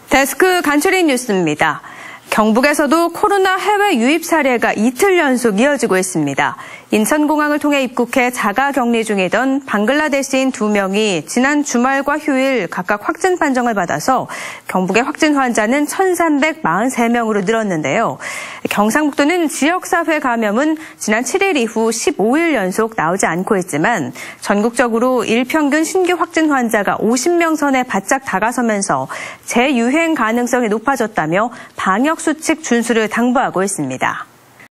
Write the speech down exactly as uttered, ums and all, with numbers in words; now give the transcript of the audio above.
데스크 간추린 뉴스입니다. 경북에서도 코로나 해외 유입 사례가 이틀 연속 이어지고 있습니다. 인천공항을 통해 입국해 자가 격리 중이던 방글라데시인 두 명이 지난 주말과 휴일 각각 확진 판정을 받아서 경북의 확진 환자는 천삼백사십삼 명으로 늘었는데요. 경상북도는 지역사회 감염은 지난 칠일 이후 십오 일 연속 나오지 않고 있지만 전국적으로 일평균 신규 확진 환자가 오십 명 선에 바짝 다가서면서 재유행 가능성이 높아졌다며 방역 수칙 준수를 당부하고 있습니다.